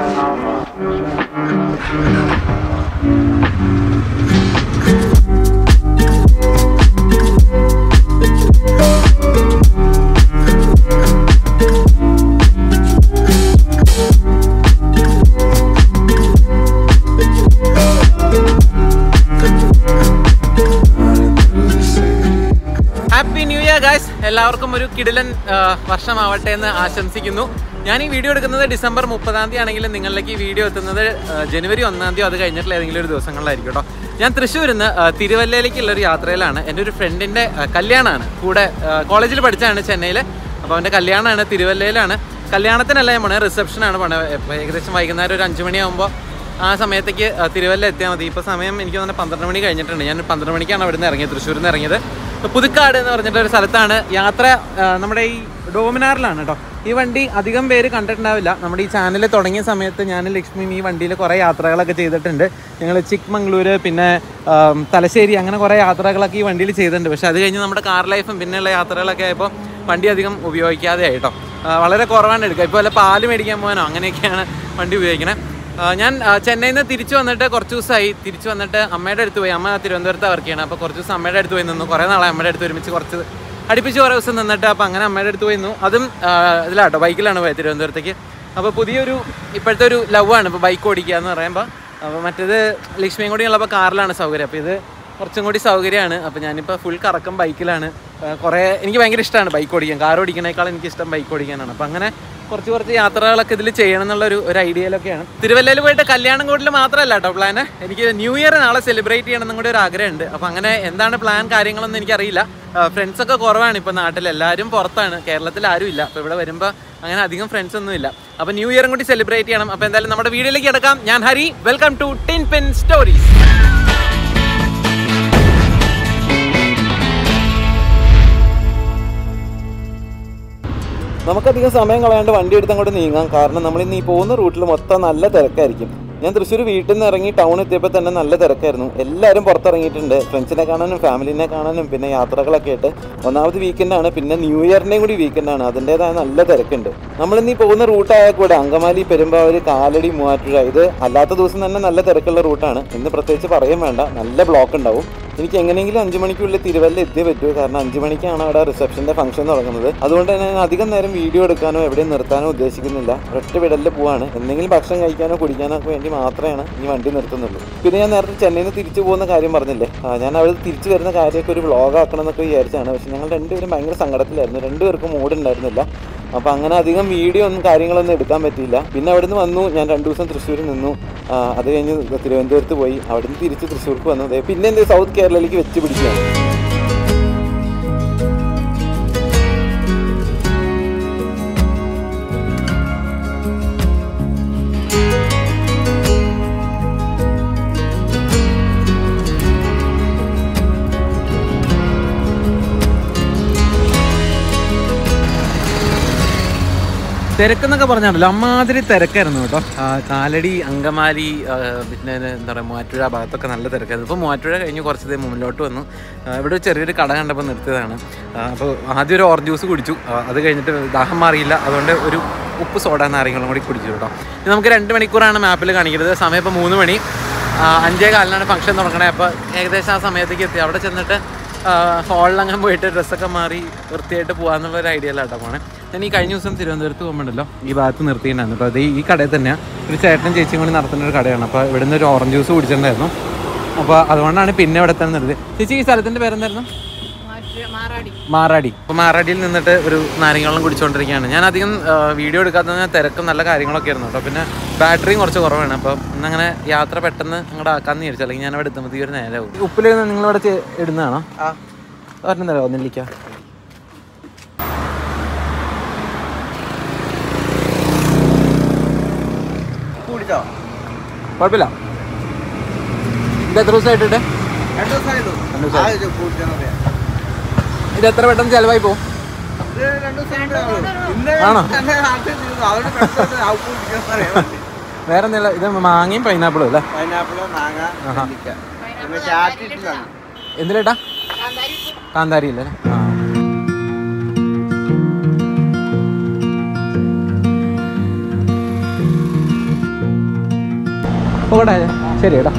എല്ലാവർക്കും ഒരു കിടിലൻ വർഷമാവട്ടെ എന്ന് ആശംസിക്കുന്നു. ഞാൻ ഈ വീഡിയോ എടുക്കുന്നത് ഡിസംബർ 30-ാം തീയതി ആണെങ്കിലും നിങ്ങളിലേക്ക് ഈ വീഡിയോ എത്തുന്നത് ജനുവരി 1-ാം തീയതി അത് കഴിഞ്ഞിട്ടുള്ള ഏതെങ്കിലും ഒരു ദിവസങ്ങളിലായിരിക്കും കേട്ടോ. ഞാൻ തൃശ്ശൂരിൽ നിന്ന് തിരുവല്ലയിലേക്കുള്ളൊരു യാത്രയിലാണ്. എൻ്റെ ഒരു ഫ്രണ്ടിൻ്റെ കല്യാണമാണ്. കൂടെ കോളേജിൽ പഠിച്ചതാണ് ചെന്നൈയിൽ. അപ്പോൾ അവൻ്റെ കല്യാണമാണ്, തിരുവല്ലയിലാണ്. കല്യാണത്തിനല്ല ഞാൻ പോണേ, റിസപ്ഷനാണ് പോണേ. ഏകദേശം വൈകുന്നേരം ഒരു 5 മണിയാകുമ്പോൾ ആ സമയത്തേക്ക് തിരുവല്ല എത്തിയാൽ മതി. ഇപ്പോൾ സമയം എനിക്ക് തോന്നുന്നത് 12 മണി കഴിഞ്ഞിട്ടുണ്ട്. ഞാൻ 12 മണിക്കാണ് അവിടെ നിന്ന് ഇറങ്ങിയത്, തൃശ്ശൂരിൽ നിന്ന് ഇറങ്ങിയത്. പുതുക്കാട് എന്ന് പറഞ്ഞിട്ടൊരു സ്ഥലത്താണ് യാത്ര. നമ്മുടെ ഈ ഡോമിനാറിലാണ് കേട്ടോ. ഈ വണ്ടി അധികം പേര് കണ്ടിട്ടുണ്ടാവില്ല. നമ്മുടെ ഈ ചാനൽ തുടങ്ങിയ സമയത്ത് ഞാനും ലക്ഷ്മിയും ഈ വണ്ടിയിൽ കുറേ യാത്രകളൊക്കെ ചെയ്തിട്ടുണ്ട്. ഞങ്ങൾ ചിക്മംഗ്ലൂർ, പിന്നെ തലശ്ശേരി, അങ്ങനെ കുറേ യാത്രകളൊക്കെ ഈ വണ്ടിയിൽ ചെയ്തിട്ടുണ്ട്. പക്ഷേ അത് കഴിഞ്ഞ് നമ്മുടെ കാർ ലൈഫും പിന്നെയുള്ള യാത്രകളൊക്കെ ആയപ്പോൾ വണ്ടി അധികം ഉപയോഗിക്കാതെ ആയിട്ടോ. വളരെ കുറവാണ് എടുക്കുക. ഇപ്പോൾ വല്ല പാല് മേടിക്കാൻ പോകാനോ അങ്ങനെയൊക്കെയാണ് വണ്ടി ഉപയോഗിക്കണേ. ഞാൻ ചെന്നൈയിൽ നിന്ന് തിരിച്ചു വന്നിട്ട് കുറച്ച് ദിവസമായി. തിരിച്ചു വന്നിട്ട് അമ്മയുടെ അടുത്ത് പോയി. അമ്മ തിരുവനന്തപുരത്ത് വർക്ക് ചെയ്യണം. അപ്പോൾ കുറച്ച് ദിവസം അമ്മയുടെ അടുത്ത് പോയി നിന്നു. കുറേ നാളെ അമ്മയുടെ അടുത്ത് ഒരുമിച്ച് അടുപ്പിച്ച് കുറേ ദിവസം നിന്നിട്ട് അപ്പോൾ അങ്ങനെ അമ്മയുടെ അടുത്ത് പോയി നിന്നു. അതും ഇതിലാട്ടോ, ബൈക്കിലാണ് പോയത് തിരുവനന്തപുരത്തേക്ക്. അപ്പോൾ പുതിയൊരു ഇപ്പോഴത്തെ ഒരു ലവാണ് ഇപ്പോൾ ബൈക്ക് ഓടിക്കുക എന്ന് പറയുമ്പോൾ. അപ്പോൾ മറ്റേത് ലക്ഷ്മിയും കൂടി ഉള്ളപ്പോൾ കാറിലാണ് സൗകര്യം. അപ്പോൾ ഇത് കുറച്ചും കൂടി സൗകര്യമാണ്. അപ്പോൾ ഞാനിപ്പോൾ ഫുൾ കറക്കം ബൈക്കിലാണ്. എനിക്ക് ഭയങ്കര ഇഷ്ടമാണ് ബൈക്ക് ഓടിക്കാൻ. കാർ ഓടിക്കണേക്കാളും എനിക്കിഷ്ടം ബൈക്ക് ഓടിക്കാനാണ്. അപ്പോൾ അങ്ങനെ കുറച്ച് യാത്രകളൊക്കെ ഇതിൽ ചെയ്യണം എന്നുള്ളൊരു ഐഡിയയിലൊക്കെയാണ്. തിരുവല്ലയിൽ പോയിട്ട് കല്യാണം കൂടിൽ മാത്രമല്ല കേട്ടോ പ്ലാന്. എനിക്ക് ന്യൂ ഇയർ നാളെ സെലിബ്രേറ്റ് ചെയ്യണമെന്നും കൂടി ഒരു ആഗ്രഹമുണ്ട്. അപ്പോൾ അങ്ങനെ എന്താണ് പ്ലാൻ കാര്യങ്ങളൊന്നും എനിക്കറിയില്ല. ഫ്രണ്ട്സൊക്കെ കുറവാണ് ഇപ്പോൾ നാട്ടിൽ. എല്ലാവരും പുറത്താണ്, കേരളത്തിൽ ആരും ഇല്ല. അപ്പോൾ ഇവിടെ വരുമ്പോൾ അങ്ങനെ അധികം ഫ്രണ്ട്സ് ഒന്നും ഇല്ല. അപ്പോൾ ന്യൂ ഇയറും കൂടി സെലിബ്രേറ്റ് ചെയ്യണം. അപ്പോൾ എന്തായാലും നമ്മുടെ വീഡിയോയിലേക്ക് കിടക്കാം. ഞാൻ Hari, welcome to tin pen stories. നമുക്കധികം സമയം കളയാണ്ട് വണ്ടി എടുത്ത് അങ്ങോട്ട് നീങ്ങാം. കാരണം നമ്മളിന്ന് ഈ പോകുന്ന റൂട്ടിൽ മൊത്തം നല്ല തിരക്കായിരിക്കും. ഞാൻ തൃശ്ശൂർ വീട്ടിൽ നിന്ന് ഇറങ്ങി ടൗൺ എത്തിയപ്പോൾ തന്നെ നല്ല തിരക്കായിരുന്നു. എല്ലാവരും പുറത്തിറങ്ങിയിട്ടുണ്ട്, ഫ്രണ്ട്സിനെ കാണാനും ഫാമിലിനെ കാണാനും പിന്നെ യാത്രകളൊക്കെ ആയിട്ട്. ഒന്നാമത് വീക്കെൻഡാണ്, പിന്നെ ന്യൂ ഇയറിൻ്റെയും കൂടി വീക്കെൻഡാണ്. അതിൻ്റേതായ നല്ല തിരക്കുണ്ട്. നമ്മളിന്ന് ഈ പോകുന്ന റൂട്ടായാൽ കൂടെ അങ്കമാലി, പെരുമ്പാവൂർ, കാലടി, മൂവാറ്റുപുഴ, ഇത് അല്ലാത്ത ദിവസം തന്നെ നല്ല തിരക്കുള്ള റൂട്ടാണ്. ഇന്ന് പ്രത്യേകിച്ച് പറയും വേണ്ട, നല്ല ബ്ലോക്ക് ഉണ്ടാവും. എനിക്ക് എങ്ങനെയെങ്കിലും 5 മണിക്കുള്ളിൽ തിരുവല്ല എത്തിയേ പറ്റൂ. കാരണം 5 മണിക്കാണ് അവിടെ റിസപ്ഷൻ്റെ ഫംഗ്ഷൻ തുടങ്ങുന്നത്. അതുകൊണ്ട് തന്നെ ഞാൻ അധികം നേരം വീഡിയോ എടുക്കാനോ എവിടെയും നിർത്താനോ ഉദ്ദേശിക്കുന്നില്ല. ഒറ്റ വിടലിൽ പോവാണ്. എന്തെങ്കിലും ഭക്ഷണം കഴിക്കാനോ കുടിക്കാനോ ഒക്കെ വേണ്ടി മാത്രമാണ് ഈ വണ്ടി നിർത്തുന്നുള്ളൂ. പിന്നെ ഞാൻ നേരത്തെ ചെന്നൈയിൽ നിന്ന് തിരിച്ചു പോകുന്ന കാര്യം പറഞ്ഞില്ലേ, ഞാൻ അവിടെ തിരിച്ചു വരുന്ന കാര്യമൊക്കെ ഒരു വ്ളോഗ് ആക്കണം എന്നൊക്കെ വിചാരിച്ചാണ്. പക്ഷേ ഞങ്ങൾ രണ്ടുപേരും ഭയങ്കര സങ്കടത്തിലായിരുന്നു. രണ്ടുപേർക്കും മൂഡ് ഉണ്ടായിരുന്നില്ല. അപ്പോൾ അങ്ങനെ അധികം വീഡിയോ ഒന്നും കാര്യങ്ങളൊന്നും എടുക്കാൻ പറ്റിയില്ല. പിന്നെ അവിടെ നിന്ന് വന്നു. ഞാൻ 2 ദിവസം തൃശ്ശൂരിൽ നിന്നു. അത് കഴിഞ്ഞ് തിരുവനന്തപുരത്ത് പോയി. അവിടെ നിന്ന് തിരിച്ച് തൃശ്ശൂർക്ക് വന്നത്. പിന്നെ എന്ത് സൗത്ത് കേരളയിലേക്ക് വെച്ച് പിടിക്കുകയാണ്. തിരക്കെന്നൊക്കെ പറഞ്ഞാണല്ലോ, അമ്മാതിരി തിരക്കായിരുന്നു കേട്ടോ. കാലടി, അങ്കമാലി, പിന്നെ എന്താ പറയുക, മൂവാറ്റുപുഴ ഭാഗത്തൊക്കെ നല്ല തിരക്കായിരുന്നു. ഇപ്പോൾ മൂവാറ്റുപുഴ കഴിഞ്ഞ് കുറച്ച് മുന്നിലോട്ട് വന്നു. ഇവിടെ ചെറിയൊരു കട കണ്ടപ്പോൾ നിർത്തിയതാണ്. അപ്പോൾ ആദ്യം ഒരു ഓറഞ്ച് ജ്യൂസ് കുടിച്ചു. അത് കഴിഞ്ഞിട്ട് ദാഹം മാറിയില്ല. അതുകൊണ്ട് ഒരു ഉപ്പ് സോഡ നാരങ്ങളും കൂടി കുടിച്ചു കേട്ടോ. നമുക്ക് 2 മണിക്കൂറാണ് മാപ്പിൽ കാണിക്കുന്നത്. സമയം ഇപ്പോൾ 3 മണി. 5:15 ഫംഗ്ഷൻ തുടങ്ങണേ. അപ്പോൾ ഏകദേശം ആ സമയത്തേക്ക് എത്തി. അവിടെ ചെന്നിട്ട് ഹോളിലങ്ങനെ പോയിട്ട് ഡ്രസ്സൊക്കെ മാറി വൃത്തിയായിട്ട് പോകാമെന്നുള്ളൊരു ഐഡിയയിലാട്ടോ പോണേ. ഞാൻ ഈ കഴിഞ്ഞ ദിവസം തിരുവനന്തപുരത്ത് പോകുമ്പോഴല്ലോ ഈ ഭാഗത്ത് നിർത്തിയിട്ടുണ്ടായിരുന്നു. അപ്പോൾ അത് ഈ കടയിൽ തന്നെയാണ്, ഒരു ചേട്ടൻ ചേച്ചിയും കൂടി നടത്തുന്ന ഒരു കടയാണ്. അപ്പോൾ ഇവിടെ നിന്ന് ഒരു ഓറഞ്ച് ജ്യൂസ് കുടിച്ചിട്ടുണ്ടായിരുന്നു. അപ്പോൾ അതുകൊണ്ടാണ് പിന്നെ ഇവിടെ തന്നെ നിർത്തിയത്. ചേച്ചി ഈ സ്ഥലത്തിൻ്റെ പേരെന്തായിരുന്നു? മാറാടി. അപ്പോൾ മാറാടിയിൽ നിന്നിട്ട് ഒരു നാരങ്ങാവെള്ളം കുടിച്ചുകൊണ്ടിരിക്കുകയാണ്. ഞാൻ അധികം വീഡിയോ എടുക്കാത്തത് തിരക്കും നല്ല കാര്യങ്ങളൊക്കെ ആയിരുന്നു കേട്ടോ. പിന്നെ ബാറ്ററിയും കുറച്ച് കുറവാണ്. അപ്പോൾ ഇന്നങ്ങനെ യാത്ര പെട്ടെന്ന് അങ്ങോട്ട് ആക്കാമെന്ന് വിചാരിച്ചു. അല്ലെങ്കിൽ ഞാൻ അവിടെ എത്തുമ്പോൾ ഒരു നേരമാവും. ഉപ്പിൽ നിങ്ങളിവിടെ ഇടുന്നതാണോ? ഒരെണ്ണം തരാമോ? നെല്ലിക്ക കുടിച്ചോ? കുഴപ്പമില്ല. ഇത് എത്ര ദിവസമായിട്ടിട്ട്? 2 ദിവസമായി. ഇത് എത്ര പെട്ടെന്ന് ചിലവായി പോകും? ആണോ? വേറെ എന്തെങ്കിലും? ഇത് മാങ്ങയും പൈനാപ്പിളും അല്ലേ? എന്തിലേട്ടാ? കാന്താരിയില്ലേ? പോകട്ടെ, ശരി കേട്ടോ.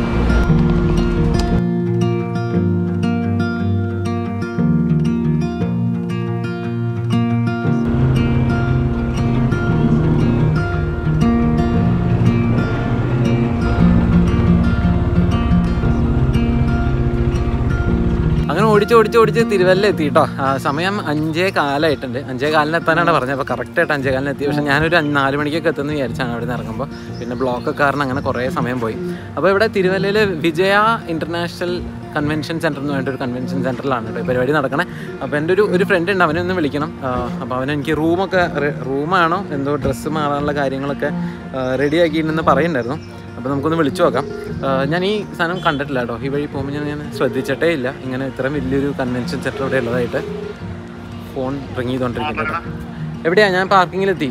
അങ്ങനെ ഓടിച്ച് തിരുവല്ല എത്തി കേട്ടോ. സമയം 5:15 5:15 എത്താനാണ് പറഞ്ഞത്. അപ്പോൾ കറക്റ്റായിട്ട് 5:15 എത്തി. പക്ഷേ ഞാനൊരു 4 മണിക്കൊക്കെ എത്തുമെന്ന് വിചാരിച്ചാണ് അവിടെ നിന്ന് ഇറങ്ങുമ്പോൾ. പിന്നെ ബ്ലോക്ക് കാരണം അങ്ങനെ കുറേ സമയം പോയി. അപ്പോൾ ഇവിടെ തിരുവല്ലയിൽ വിജയ ഇൻ്റർനാഷണൽ കൺവെൻഷൻ സെൻറ്റർ എന്ന് പറഞ്ഞിട്ടൊരു കൺവെൻഷൻ സെൻറ്ററിലാണ് കേട്ടോ ഈ പരിപാടി നടക്കണേ. അപ്പോൾ എൻ്റെ ഒരു ഫ്രണ്ട് ഉണ്ട്, അവനെ ഒന്ന് വിളിക്കണം. അപ്പോൾ അവനെനിക്ക് റൂമാണോ എന്തോ ഡ്രസ്സ് മാറാനുള്ള കാര്യങ്ങളൊക്കെ റെഡിയാക്കിയിട്ടുണ്ടെന്ന് പറയുന്നുണ്ടായിരുന്നു. അപ്പോൾ നമുക്കൊന്ന് വിളിച്ചു നോക്കാം. ഞാൻ ഈ സാധനം കണ്ടിട്ടില്ല കേട്ടോ. ഈ വഴി പോകുമ്പോൾ ഞാൻ ശ്രദ്ധിച്ചിട്ടേ ഇല്ല ഇങ്ങനെ ഇത്രയും വലിയൊരു കൺവെൻഷൻ സെൻറ്റർ ഇവിടെ ഉള്ളതായിട്ട്. ഫോൺ റിങ് ചെയ്തുകൊണ്ടിരിക്കുന്നത്. എവിടെയാണ്? ഞാൻ പാർക്കിങ്ങിലെത്തി.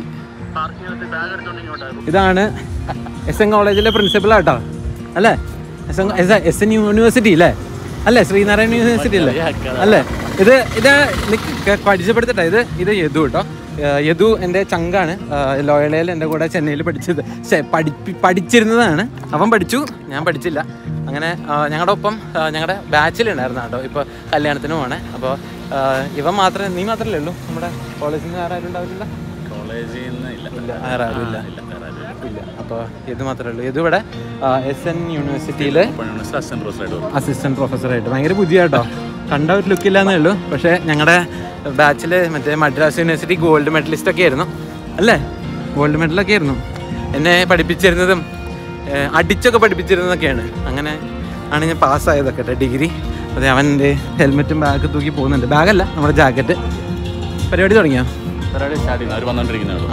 ഇതാണ് SN കോളേജിലെ പ്രിൻസിപ്പളാട്ടോ അല്ലേ? SN യൂണിവേഴ്സിറ്റി അല്ലേ? ശ്രീനാരായണ യൂണിവേഴ്സിറ്റി അല്ലേ? ഇത് പരിചയപ്പെടുത്തട്ടെ. ഇത് യദു കേട്ടോ. യദു എൻ്റെ ചങ്കാണ്. ലോയളയിൽ എൻ്റെ കൂടെ ചെന്നൈയിൽ പഠിച്ചിരുന്നതാണ്. അവൻ പഠിച്ചു, ഞാൻ പഠിച്ചില്ല. അങ്ങനെ ഞങ്ങളുടെ ഒപ്പം ഞങ്ങളുടെ ബാച്ചിലുണ്ടായിരുന്നു കേട്ടോ. ഇപ്പോൾ കല്യാണത്തിന് പോകണേ. അപ്പോൾ നീ മാത്രമല്ലേ ഉള്ളൂ നമ്മുടെ കോളേജിൽ നിന്ന്? വേറെ ആരും ഉണ്ടാവില്ല? കോളേജിൽ നിന്ന് ഇല്ല, വേറെ ആരും ഇല്ല. അപ്പോൾ ഇത് മാത്രമേ ഉള്ളൂ. ഇതിവിടെ SN യൂണിവേഴ്സിറ്റിയിൽ അസിസ്റ്റന്റ് പ്രൊഫസറായിട്ട്. ഭയങ്കര പുതിയ കേട്ടോ, കണ്ട ഒരു ലുക്കില്ലാന്നേ ഉള്ളൂ. പക്ഷേ ഞങ്ങളുടെ ബാച്ചിൽ മറ്റേ മദ്രാസ് യൂണിവേഴ്സിറ്റി ഗോൾഡ് മെഡലിസ്റ്റൊക്കെ ആയിരുന്നു അല്ലേ? ഗോൾഡ് മെഡലൊക്കെ ആയിരുന്നു. എന്നെ പഠിപ്പിച്ചിരുന്നതും അടിച്ചൊക്കെ പഠിപ്പിച്ചിരുന്നതൊക്കെയാണ്. അങ്ങനെ ആണ് ഞാൻ പാസ്സായതൊക്കെ കേട്ടോ ഡിഗ്രി. അതെ, അവൻ്റെ ഹെൽമെറ്റും ബാഗ് തൂക്കി പോകുന്നുണ്ട്. ബാഗല്ല, നമ്മുടെ ജാക്കറ്റ്. പരിപാടി തുടങ്ങിയോ? പരിപാടി സ്റ്റാർട്ട് ചെയ്യുന്നു. അവർ വന്നുകൊണ്ടിരിക്കുന്നത്.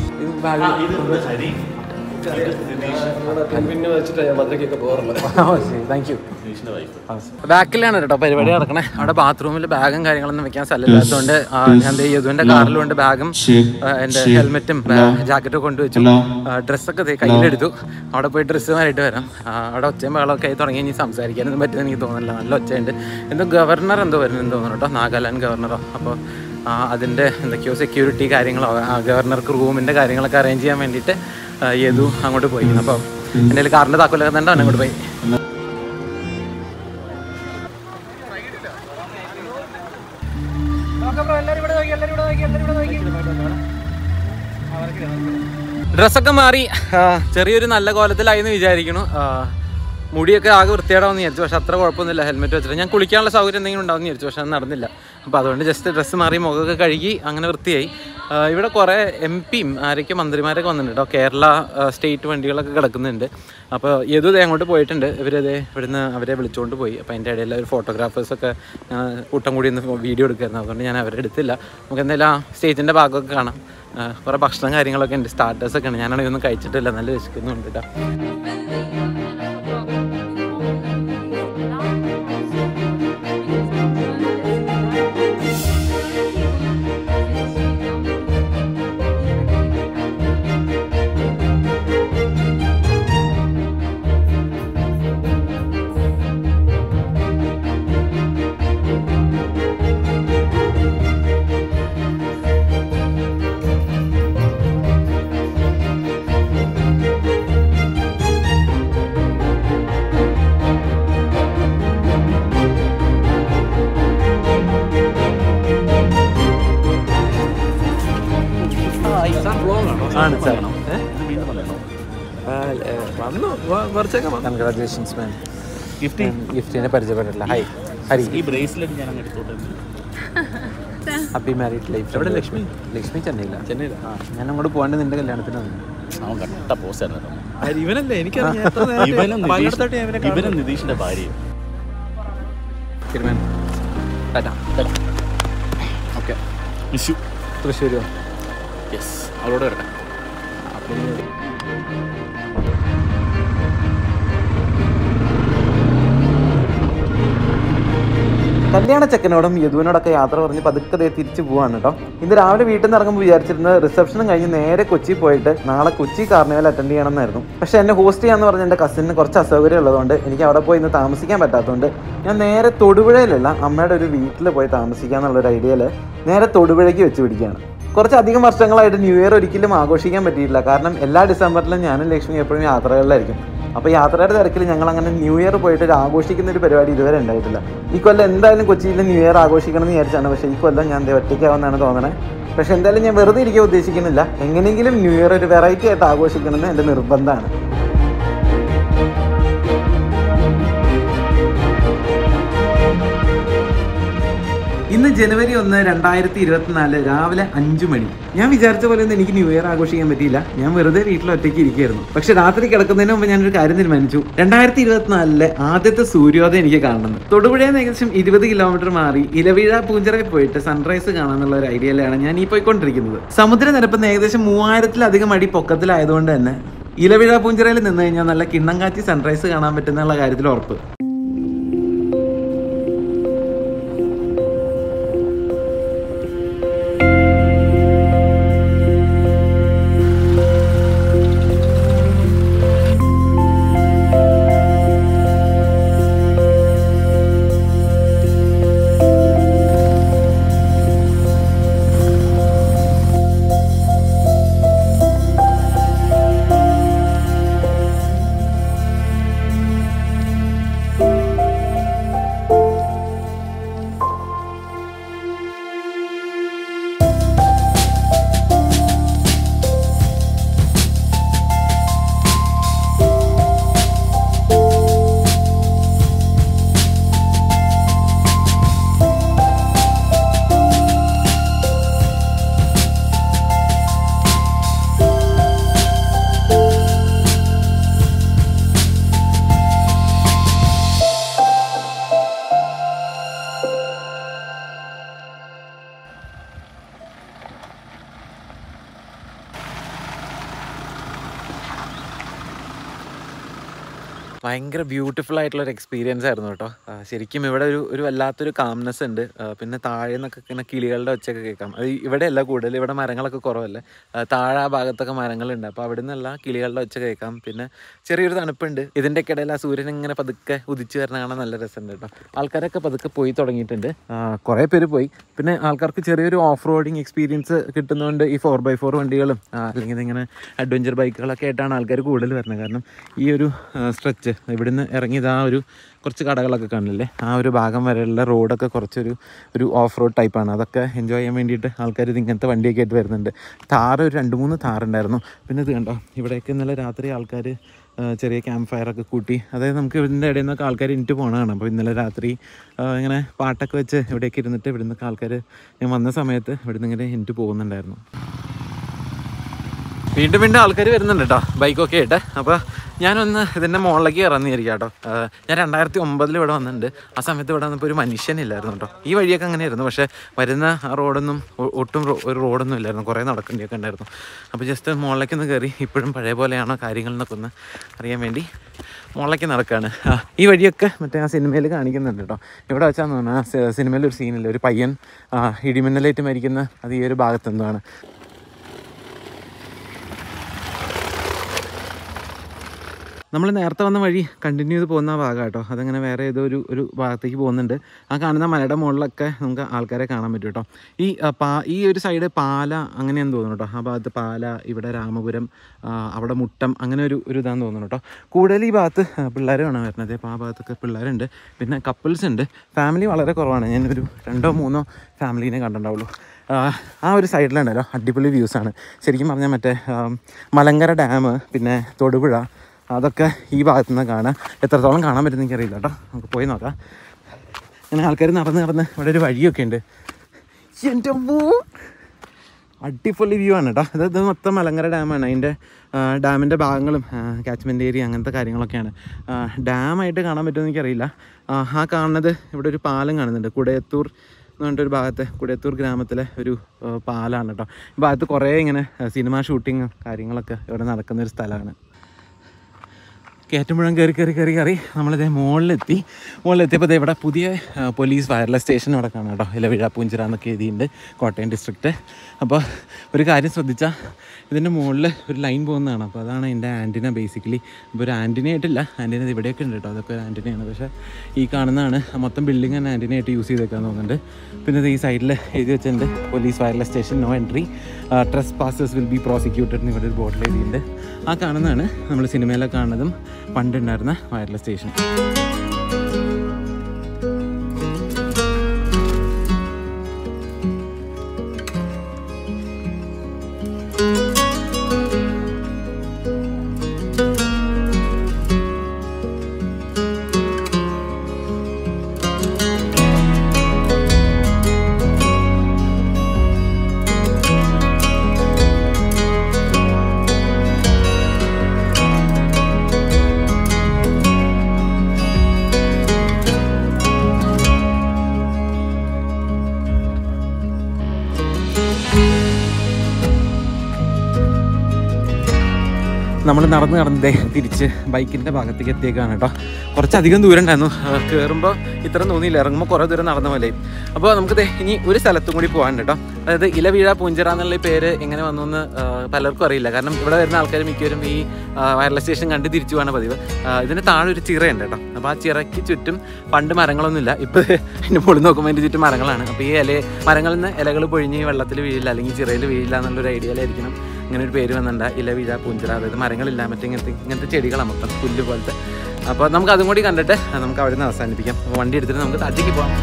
ബാക്കിലാണ് കേട്ടോ പരിപാടി നടക്കണേ. അവിടെ ബാത്റൂമിൽ ബാഗും കാര്യങ്ങളൊന്നും വെക്കാൻ സ്ഥലമില്ലാത്തതുകൊണ്ട് ഞാൻ യദുവിന്റെ കാറിലുണ്ട് ബാഗും എൻ്റെ ഹെൽമെറ്റും ജാക്കറ്റും കൊണ്ടുവച്ചു. ഡ്രസ്സൊക്കെ കയ്യിലെടുത്തു. അവിടെ പോയി ഡ്രസ്സ് മാറിയിട്ട് വരാം. അവിടെ ഒച്ചയും ബഹളമൊക്കെ ആയി തുടങ്ങി. ഇനി സംസാരിക്കാനൊന്നും പറ്റുമെന്ന് എനിക്ക് തോന്നുന്നില്ല. നല്ല ഒച്ചയുണ്ട്. ഗവർണർ എന്തോ വരുന്നെന്ന് തോന്നുന്നു കേട്ടോ, നാഗാലാൻഡ് ഗവർണറോ. അപ്പോൾ അതിൻ്റെ എന്തൊക്കെയോ സെക്യൂരിറ്റി കാര്യങ്ങളോ ഗവർണർക്ക് റൂമിൻ്റെ കാര്യങ്ങളൊക്കെ അറേഞ്ച് ചെയ്യാൻ വേണ്ടിയിട്ട് യദു അങ്ങോട്ട് പോയി. അപ്പോൾ എൻ്റെ കാറിൻ്റെ താക്കോലൊക്കെ തന്നെ അങ്ങോട്ട് പോയി. ഡ്രസ്സൊക്കെ മാറി ചെറിയൊരു നല്ല കോലത്തിലായി എന്ന് വിചാരിക്കുന്നു. മുടിയൊക്കെ ആകെ വൃത്തിയാടാവെന്ന് വിചാരിച്ചു. പക്ഷേ അത്ര കുഴപ്പമൊന്നുമില്ല ഹെൽമെറ്റ് വെച്ചിട്ട്. ഞാൻ കുളിക്കാനുള്ള സൗകര്യം എന്തെങ്കിലും ഉണ്ടാവും എന്ന് വിചാരിച്ചു. പക്ഷേ അത് നടന്നില്ല. അപ്പോൾ അതുകൊണ്ട് ജസ്റ്റ് ഡ്രസ്സ് മാറി മുഖമൊക്കെ കഴുകി അങ്ങനെ വൃത്തിയായി. ഇവിടെ കുറേ MP ആരൊക്കെ മന്ത്രിമാരൊക്കെ വന്നിട്ടുണ്ട് കേട്ടോ. കേരള സ്റ്റേറ്റ് വണ്ടികളൊക്കെ കിടക്കുന്നുണ്ട്. അപ്പോൾ യദു അങ്ങോട്ട് പോയിട്ടുണ്ട്. ഇവിടുന്ന് അവരെ വിളിച്ചുകൊണ്ട് പോയി. അപ്പോൾ അതിൻ്റെ ഇടയിൽ ഒരു ഫോട്ടോഗ്രാഫേഴ്സൊക്കെ കൂട്ടം കൂടി ഒന്ന് വീഡിയോ എടുക്കുമായിരുന്നു. അതുകൊണ്ട് ഞാൻ അവരെ എടുത്തില്ല. നമുക്ക് എന്തായാലും ആ സ്റ്റേജിൻ്റെ ഭാഗമൊക്കെ കാണാം. കുറേ ഭക്ഷണം കാര്യങ്ങളൊക്കെ ഉണ്ട്, സ്റ്റാർട്ടേഴ്സൊക്കെ ഉണ്ട്. ഞാനാണെങ്കിൽ ഒന്നും കഴിച്ചിട്ടില്ല, നല്ല വിശക്കുന്നുണ്ട് കേട്ടോ. Congratulations ma'am. ഗിഫ്റ്റിനെ പരിചയപ്പെട്ടിട്ടില്ല. ഹായ് ഹരി. ഈ ബ്രേസ്ലെറ്റ് ഞാൻ അങ്ങ് എടുത്തോട്ടെ. Happy married life. എവിടെ? ലക്ഷ്മി ചെന്നൈയില്ല. ഞാൻ അങ്ങോട്ട് പോകാണ്ട് നിന്റെ കല്യാണത്തിന് വന്നു. അവൻ കട്ട പോസ്റ്റായിരുന്നു. ഇവനല്ലേ? എനിക്കറിയാം. ഇവനും നിതീഷിന്റെ ഭാര്യയും. ഓക്കെ. വിഷു തൃശ്ശൂരോ? യെസ്, അവളോട് വരട്ടെ. കല്യാണ ചെക്കനോടും യദുവിനോടൊക്കെ യാത്ര പറഞ്ഞ് പതുക്കെ തിരിച്ചു പോവാണ് കേട്ടോ. ഇന്ന് രാവിലെ വീട്ടിൽ നിന്ന് ഇറങ്ങുമ്പോൾ വിചാരിച്ചിരുന്നത് റിസപ്ഷനും കഴിഞ്ഞ് നേരെ കൊച്ചി പോയിട്ട് നാളെ കൊച്ചി കാർണിവൽ അറ്റൻഡ് ചെയ്യണമെന്നായിരുന്നു. പക്ഷേ എന്നെ ഹോസ്റ്റ് ചെയ്യാന്ന് പറഞ്ഞ എൻ്റെ കസിന് കുറച്ച് അസൗകര്യം ഉള്ളതുകൊണ്ട് എനിക്ക് അവിടെ പോയി ഇന്ന് താമസിക്കാൻ പറ്റാത്തതുകൊണ്ട് ഞാൻ നേരെ തൊടുപുഴയിലുള്ള അമ്മയുടെ ഒരു വീട്ടിൽ പോയി താമസിക്കാന്നുള്ളൊരു ഐഡിയയിൽ നേരെ തൊടുപുഴയ്ക്ക് വെച്ച് പിടിക്കുകയാണ്. കുറച്ചധികം വർഷങ്ങളായിട്ട് ന്യൂ ഇയർ ഒരിക്കലും ആഘോഷിക്കാൻ പറ്റിയിട്ടില്ല. കാരണം എല്ലാ ഡിസംബറിലും ഞാനും ലക്ഷ്മി എപ്പോഴും യാത്രകളിലായിരിക്കും. അപ്പോൾ യാത്രയുടെ തിരക്കിൽ ഞങ്ങൾ അങ്ങനെ ന്യൂ ഇയർ പോയിട്ട് ആഘോഷിക്കുന്ന ഒരു പരിപാടി ഇതുവരെ ഉണ്ടായിട്ടില്ല. ഈ കൊല്ലം എന്തായാലും കൊച്ചിയിൽ ന്യൂ ഇയർ ആഘോഷിക്കണം എന്ന് വിചാരിച്ചാണ്. പക്ഷേ ഈ കൊല്ലം ഞാൻ ഒറ്റയ്ക്കാവുന്നതാണ് തോന്നണേ. പക്ഷേ എന്തായാലും ഞാൻ വെറുതെ ഇരിക്കാൻ ഉദ്ദേശിക്കുന്നില്ല. എങ്ങനെയെങ്കിലും ന്യൂ ഇയർ ഒരു വെറൈറ്റി ആയിട്ട് ആഘോഷിക്കണമെന്ന് എൻ്റെ നിർബന്ധമാണ്. ഇന്ന് ജനുവരി 1, 2024 രാവിലെ 5 മണി. ഞാൻ വിചാരിച്ച പോലെ ഒന്നും എനിക്ക് ന്യൂ ഇയർ ആഘോഷിക്കാൻ പറ്റിയില്ല. ഞാൻ വെറുതെ വീട്ടിൽ ഒറ്റയ്ക്ക് ഇരിക്കുകയായിരുന്നു. പക്ഷെ രാത്രി കിടക്കുന്നതിന് മുമ്പ് ഞാനൊരു കാര്യം തീരുമാനിച്ചു. 2024 ആദ്യത്തെ സൂര്യോദയം എനിക്ക് കാണണം. തൊടുപുഴയിൽ നിന്ന് ഏകദേശം 20 കിലോമീറ്റർ മാറി ഇലവീഴ പൂഞ്ചിറയിൽ പോയിട്ട് സൺറൈസ് കാണാമെന്നുള്ള ഒരു ഐഡിയയിലാണ് ഞാൻ ഈ പോയിക്കൊണ്ടിരിക്കുന്നത്. സമുദ്രനിരപ്പ് ഏകദേശം 3000-ലധികം അടി പൊക്കത്തിലായതുകൊണ്ട് തന്നെ ഇലവീഴ പൂഞ്ചിറയിൽ നിന്ന് കഴിഞ്ഞാൽ നല്ല കിണ്ണം കാച്ചി സൺറൈസ് കാണാൻ പറ്റുന്നുള്ള കാര്യത്തിൽ ഉറപ്പ്. ഭയങ്കര ബ്യൂട്ടിഫുൾ ആയിട്ടുള്ളൊരു എക്സ്പീരിയൻസ് ആയിരുന്നു കേട്ടോ. ശരിക്കും ഇവിടെ ഒരു വല്ലാത്തൊരു കാംനെസ് ഉണ്ട്. പിന്നെ താഴെ നിന്നൊക്കെ ഇങ്ങനെ കിളികളുടെ ഒച്ചയൊക്കെ കേൾക്കാം. അത് ഇവിടെയല്ല കൂടുതൽ, ഇവിടെ മരങ്ങളൊക്കെ കുറവല്ലേ. താഴെ ആ ഭാഗത്തൊക്കെ മരങ്ങളുണ്ട്. അപ്പോൾ അവിടെ നിന്നല്ല കിളികളുടെ ഒച്ച കേൾക്കാം. പിന്നെ ചെറിയൊരു തണുപ്പുണ്ട്. ഇതിൻ്റെ ഇടയിൽ ആ സൂര്യൻ ഇങ്ങനെ പതുക്കെ ഉദിച്ചു വരണ കാണാൻ നല്ല രസമുണ്ട് കേട്ടോ. ആൾക്കാരൊക്കെ പതുക്കെ പോയി തുടങ്ങിയിട്ടുണ്ട്. കുറേ പേര് പോയി. പിന്നെ ആൾക്കാർക്ക് ചെറിയൊരു ഓഫ് റോഡിങ് എക്സ്പീരിയൻസ് കിട്ടുന്നതുകൊണ്ട് ഈ 4x4 വണ്ടികളും അല്ലെങ്കിൽ ഇങ്ങനെ അഡ്വഞ്ചർ ബൈക്കുകളൊക്കെ ആയിട്ടാണ് ആൾക്കാർ കൂടുതൽ വരുന്നത്. കാരണം ഈ ഒരു സ്ട്രെച്ച് ഇവിടുന്ന് ഇറങ്ങിയത് ആ ഒരു കുറച്ച് കടകളൊക്കെ കാണില്ലേ, ആ ഒരു ഭാഗം വരെയുള്ള റോഡൊക്കെ കുറച്ചൊരു ഓഫ് റോഡ് ടൈപ്പാണ്. അതൊക്കെ എൻജോയ് ചെയ്യാൻ വേണ്ടിയിട്ട് ആൾക്കാർ ഇത് ഇങ്ങനത്തെ വണ്ടിയൊക്കെ ആയിട്ട് വരുന്നുണ്ട്. ഒരു 2-3 താറുണ്ടായിരുന്നു. പിന്നെ ഇത് കണ്ടോ, ഇവിടെയൊക്കെ ഇന്നലെ രാത്രി ആൾക്കാർ ചെറിയ ക്യാമ്പ് ഫയറൊക്കെ കൂട്ടി. അതായത് നമുക്ക് ഇതിൻ്റെ ഇടയിൽ നിന്നൊക്കെ ആൾക്കാർ ഇന്നിട്ട് പോകണതാണ്. അപ്പോൾ ഇന്നലെ രാത്രി ഇങ്ങനെ പാട്ടൊക്കെ വെച്ച് ഇവിടേക്ക് ഇരുന്നിട്ട് ഇവിടെ നിന്നൊക്കെ ആൾക്കാർ ഞാൻ വന്ന സമയത്ത് ഇവിടെ നിന്ന് ഇങ്ങനെ ഇന്നിട്ട് പോകുന്നുണ്ടായിരുന്നു. വീണ്ടും ആൾക്കാർ വരുന്നുണ്ട് കേട്ടോ, ബൈക്കൊക്കെ ആയിട്ട്. അപ്പോൾ ഞാനൊന്ന് ഇതിൻ്റെ മുകളിലേക്ക് ഇറങ്ങിയിരിക്കാം കേട്ടോ. ഞാൻ 2009 ഇവിടെ വന്നിട്ടുണ്ട്. ആ സമയത്ത് ഇവിടെ വന്നപ്പോൾ ഒരു മനുഷ്യനില്ലായിരുന്നു കേട്ടോ. ഈ വഴിയൊക്കെ അങ്ങനെയായിരുന്നു. പക്ഷേ വരുന്ന ആ റോഡൊന്നും ഒട്ടും ഒരു റോഡൊന്നും ഇല്ലായിരുന്നു. കുറേ നടക്കേണ്ടിയൊക്കെ ഉണ്ടായിരുന്നു. അപ്പോൾ ജസ്റ്റ് മുകളിലേക്ക് ഒന്ന് കയറി ഇപ്പോഴും പഴയ പോലെയാണോ കാര്യങ്ങൾ എന്നൊക്കെ ഒന്ന് അറിയാൻ വേണ്ടി മുകളിലേക്ക് നടക്കുകയാണ്. ഈ വഴിയൊക്കെ മറ്റേ ആ സിനിമയിൽ കാണിക്കുന്നുണ്ട് കേട്ടോ. ഇവിടെ വെച്ചാന്ന് പറഞ്ഞാൽ ആ സിനിമയിലൊരു സീനില്ല, ഒരു പയ്യൻ ഇടിമിന്നലേറ്റ് മരിക്കുന്ന അത് ഈ ഒരു ഭാഗത്തെന്താണ്. നമ്മൾ നേരത്തെ വന്ന വഴി കണ്ടിന്യൂ ചെയ്ത് പോകുന്ന ഭാഗം കേട്ടോ. അതങ്ങനെ വേറെ ഏതോ ഒരു ഭാഗത്തേക്ക് പോകുന്നുണ്ട്. ആ കാണുന്ന മലയുടെ മുകളിലൊക്കെ നമുക്ക് ആൾക്കാരെ കാണാൻ പറ്റും കേട്ടോ. ഈ ഒരു സൈഡ് പാല അങ്ങനെയാണെന്ന് തോന്നുന്നു കേട്ടോ. ആ ഭാഗത്ത് പാല, ഇവിടെ രാമപുരം, അവിടെ മുട്ടം, അങ്ങനെ ഒരു ഇതാന്ന് തോന്നുന്നു കേട്ടോ. കൂടുതൽ ഈ ഭാഗത്ത് പിള്ളേർ കാണാൻ വരുന്നത്. അപ്പോൾ ആ ഭാഗത്തൊക്കെ പിള്ളേരുണ്ട്. പിന്നെ കപ്പിൾസ് ഉണ്ട്. ഫാമിലി വളരെ കുറവാണ്. ഞാനൊരു 2-3 ഫാമിലീനെ കണ്ടിട്ടുണ്ടാവുള്ളൂ. ആ ഒരു സൈഡിലുണ്ടല്ലോ അടിപൊളി വ്യൂസാണ്. ശരിക്കും പറഞ്ഞാൽ മറ്റേ മലങ്കര ഡാം, പിന്നെ തൊടുപുഴ, അതൊക്കെ ഈ ഭാഗത്തു നിന്ന് കാണാം. എത്രത്തോളം കാണാൻ പറ്റുമെന്ന് എനിക്കറിയില്ല കേട്ടോ. നമുക്ക് പോയി നോക്കാം. അങ്ങനെ ആൾക്കാർ നടന്ന് ഇവിടെ ഒരു വഴിയൊക്കെ ഉണ്ട്. എൻ്റെ അടിപൊളി വ്യൂ ആണ് കേട്ടോ. ഇത് മൊത്തം മലങ്കര ഡാമാണ്. അതിൻ്റെ ഡാമിൻ്റെ ഭാഗങ്ങളും കാച്ച്മെൻറ്റ് ഏരിയ അങ്ങനത്തെ കാര്യങ്ങളൊക്കെയാണ്. ഡാമായിട്ട് കാണാൻ പറ്റുമെന്ന് എനിക്കറിയില്ല. ആ കാണുന്നത് ഇവിടെ ഒരു പാലം കാണുന്നുണ്ട്. കുടയത്തൂർ എന്ന് പറഞ്ഞിട്ടൊരു ഭാഗത്തെ കുടയത്തൂർ ഗ്രാമത്തിലെ ഒരു പാലാണ് കേട്ടോ. ഈ ഭാഗത്ത് കുറേ ഇങ്ങനെ സിനിമ ഷൂട്ടിങ് കാര്യങ്ങളൊക്കെ ഇവിടെ നടക്കുന്നൊരു സ്ഥലമാണ്. കയറ്റുമ്പുഴം കയറി നമ്മളിതേ മുകളിലെത്തിയപ്പോൾ ഇവിടെ പുതിയ പോലീസ് വയർലെസ് സ്റ്റേഷൻ ഇവിടെ കാണാം കേട്ടോ. ഇലവീഴ പൂഞ്ചിറ എന്നൊക്കെ എഴുതിയിട്ടുണ്ട്, കോട്ടയം ഡിസ്ട്രിക്റ്റ്. അപ്പോൾ ഒരു കാര്യം ശ്രദ്ധിച്ചാൽ ഇതിൻ്റെ മുകളിൽ ഒരു ലൈൻ പോകുന്നതാണ്. അപ്പോൾ അതാണ് എൻ്റെ ആൻറ്റിന ബേസിക്കലി. ഇപ്പോൾ ഒരു ആൻറ്റിന ആയിട്ടില്ല, ആൻറ്റിന ഇവിടെയൊക്കെ ഉണ്ട് കേട്ടോ. അതൊക്കെ ഒരു ആൻറ്റിനയാണ്. പക്ഷേ ഈ കാണുന്നതാണ് മൊത്തം ബിൽഡിംഗ് തന്നെ ആൻറ്റിന ആയിട്ട് യൂസ് ചെയ്തേക്കാൻ തോന്നുന്നുണ്ട്. പിന്നെ ഈ സൈഡിൽ എഴുതി വെച്ചിട്ടുണ്ട് police wireless station, no entry. Trespassers will be prosecuted എന്ന് ഇവിടെ ഒരു ബോർഡിൽ എഴുതിയിട്ടുണ്ട്. ആ കാണുന്നതാണ് നമ്മൾ സിനിമയിലൊക്കെ കാണുന്നതും പണ്ടുണ്ടായിരുന്ന വയർലെസ് സ്റ്റേഷൻ. നമ്മൾ നടന്ന് തിരിച്ച് ബൈക്കിൻ്റെ ഭാഗത്തേക്ക് എത്തിയേക്കാണ് കേട്ടോ. കുറച്ചധികം ദൂരം ഉണ്ടായിരുന്നു. കയറുമ്പോൾ ഇത്ര തോന്നിയില്ല, ഇറങ്ങുമ്പോൾ കുറേ ദൂരം നടന്ന പോലെയും. അപ്പോൾ നമുക്ക് ഇനി ഒരു സ്ഥലത്തും കൂടി പോകാനുണ്ട് കേട്ടോ. അതായത് ഇലവീഴ പൂഞ്ചിറ എന്നുള്ള പേര് എങ്ങനെ വന്നു എന്ന് പലർക്കും അറിയില്ല. കാരണം ഇവിടെ വരുന്ന ആൾക്കാർ മിക്കവരും ഈ വയർലെസ് സ്റ്റേഷൻ കണ്ട് തിരിച്ചു പോകാൻ പതിവ്. ഇതിന് താഴെ ഒരു ചിറയുണ്ട് കേട്ടോ. അപ്പോൾ ആ ചിറയ്ക്ക് ചുറ്റും പണ്ട് മരങ്ങളൊന്നുമില്ല. ഇപ്പോൾ എൻ്റെ മുകളിൽ നോക്കുമ്പോൾ അതിൻ്റെ ചുറ്റും മരങ്ങളാണ്. അപ്പോൾ ഈ മരങ്ങളിൽ നിന്ന് ഇലകൾ പൊഴിഞ്ഞ് വെള്ളത്തിൽ വീഴില്ല, അല്ലെങ്കിൽ ചിറയിൽ വീഴില്ല എന്നുള്ളൊരു ഐഡിയയിലായിരിക്കണം ഇങ്ങനെ ഒരു പേര് വന്നിട്ടുണ്ട്, ഇലവീഴ പൂഞ്ചിറ. അതായത് മരങ്ങളില്ല, മറ്റേ ഇങ്ങനത്തെ ചെടികളാണ് മൊത്തം, പുല്ല് പോലത്തെ. അപ്പോൾ നമുക്ക് അതും കൂടി കണ്ടിട്ട് നമുക്ക് അവിടെ നിന്ന് അവസാനിപ്പിക്കാം. അപ്പോൾ വണ്ടി എടുത്തിട്ട് നമുക്ക് താഴേക്ക് പോകാം.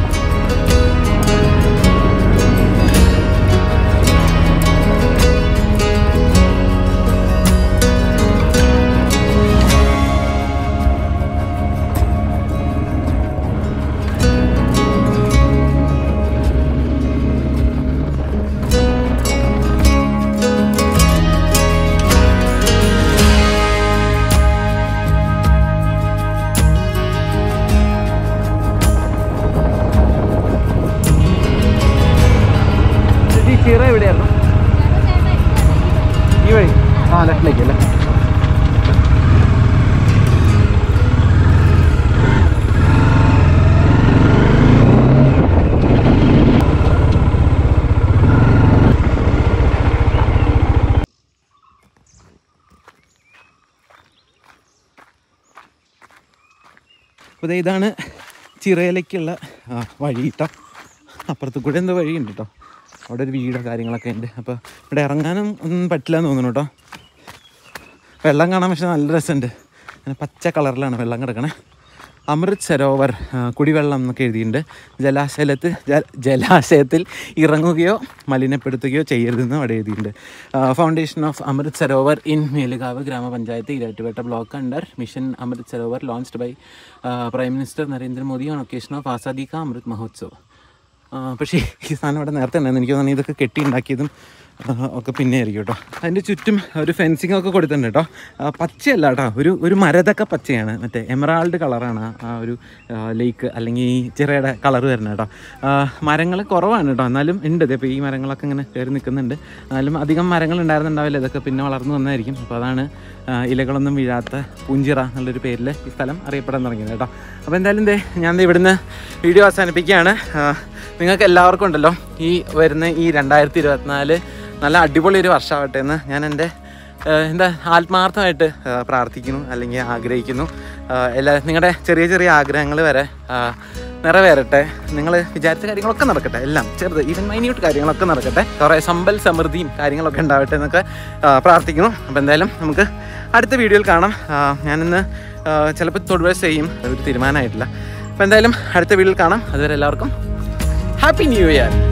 ചിറ എവിടെയായിരുന്നു? ഈ വഴി. ലെഫ്റ്റിലേക്ക് അല്ലേ? അപ്പോൾ ഇതാണ് ചിറയിലേക്കുള്ള വഴി കേട്ടോ. അപ്പുറത്ത് കൂടെ എന്തോ വഴിയുണ്ട് കേട്ടോ. അവിടെ ഒരു വീടോ കാര്യങ്ങളൊക്കെ ഉണ്ട്. അപ്പോൾ ഇവിടെ ഇറങ്ങാനും ഒന്നും പറ്റില്ല എന്ന് തോന്നുന്നു കേട്ടോ. വെള്ളം കാണാൻ പക്ഷേ നല്ല രസമുണ്ട്. അങ്ങനെ പച്ച കളറിലാണ് വെള്ളം കിടക്കണേ. അമൃത് സരോവർ കുടിവെള്ളം എന്നൊക്കെ എഴുതിയിട്ടുണ്ട്. ജലാശയത്തിൽ ഇറങ്ങുകയോ മലിനപ്പെടുത്തുകയോ ചെയ്യരുതെന്ന് അവിടെ എഴുതിയിട്ടുണ്ട്. Foundation of Amrit Sarovar in Melukavu ഗ്രാമപഞ്ചായത്ത് Erattupetta block under mission Amrit Sarovar launched by prime minister Narendra Modi on occasion of Azadi കാ അമൃത് മഹോത്സവ്. പക്ഷേ ഈ സാധനം ഇവിടെ നേരത്തെ ഉണ്ടായിരുന്നു. എനിക്ക് തോന്നുന്നു ഇതൊക്കെ കെട്ടി ഉണ്ടാക്കിയതും ഒക്കെ പിന്നെ ആയിരിക്കും കേട്ടോ. അതിൻ്റെ ചുറ്റും ഒരു ഫെൻസിങ് ഒക്കെ കൊടുത്തിട്ടുണ്ട് കേട്ടോ. പച്ചയല്ല കേട്ടോ, ഒരു മരതൊക്കെ പച്ചയാണ്. മറ്റേ എമറാൾഡ് കളറാണ് ആ ഒരു ലേക്ക് അല്ലെങ്കിൽ ഈ ചിറയുടെ കളർ വരുന്നത് കേട്ടോ. മരങ്ങൾ കുറവാണ് കേട്ടോ, എന്നാലും ഉണ്ട്. ഇപ്പോൾ ഈ മരങ്ങളൊക്കെ ഇങ്ങനെ കയറി നിൽക്കുന്നുണ്ട്. എന്നാലും അധികം മരങ്ങൾ ഉണ്ടായിരുന്നുണ്ടാവില്ല, ഇതൊക്കെ പിന്നെ വളർന്നു വന്നായിരിക്കും. അപ്പോൾ അതാണ് ഇലകളൊന്നും വീഴാത്ത പൂഞ്ചിറ എന്നുള്ളൊരു പേരിൽ ഈ സ്ഥലം അറിയപ്പെടാൻ തുടങ്ങിയത് കേട്ടോ. അപ്പോൾ എന്തായാലും ഞാൻ ഇവിടുന്ന് വീഡിയോ അവസാനിപ്പിക്കുകയാണ്. നിങ്ങൾക്ക് എല്ലാവർക്കും ഉണ്ടല്ലോ ഈ വരുന്ന ഈ 2024 നല്ല അടിപൊളി ഒരു വർഷമാവട്ടെ എന്ന് ഞാൻ എൻ്റെ ആത്മാർത്ഥമായിട്ട് പ്രാർത്ഥിക്കുന്നു, അല്ലെങ്കിൽ ആഗ്രഹിക്കുന്നു. നിങ്ങളുടെ ചെറിയ ചെറിയ ആഗ്രഹങ്ങൾ വരെ നിറവേറട്ടെ. നിങ്ങൾ വിചാരിച്ച കാര്യങ്ങളൊക്കെ നടക്കട്ടെ, എല്ലാം ചെറുത് ഈവൻ മൈന്യൂട്ട് കാര്യങ്ങളൊക്കെ നടക്കട്ടെ. കുറേ സമ്പൽ സമൃദ്ധിയും കാര്യങ്ങളൊക്കെ ഉണ്ടാവട്ടെ എന്നൊക്കെ പ്രാർത്ഥിക്കുന്നു. അപ്പോൾ എന്തായാലും നമുക്ക് അടുത്ത വീഡിയോയിൽ കാണാം. ഞാനിന്ന് ചിലപ്പോൾ തൊടുപുഴ ചെയ്യും, ഒരു തീരുമാനമായിട്ടില്ല. അപ്പോൾ എന്തായാലും അടുത്ത വീഡിയോയിൽ കാണാം. അതുവരെ എല്ലാവർക്കും ഹാപ്പി ന്യൂ ഇയർ.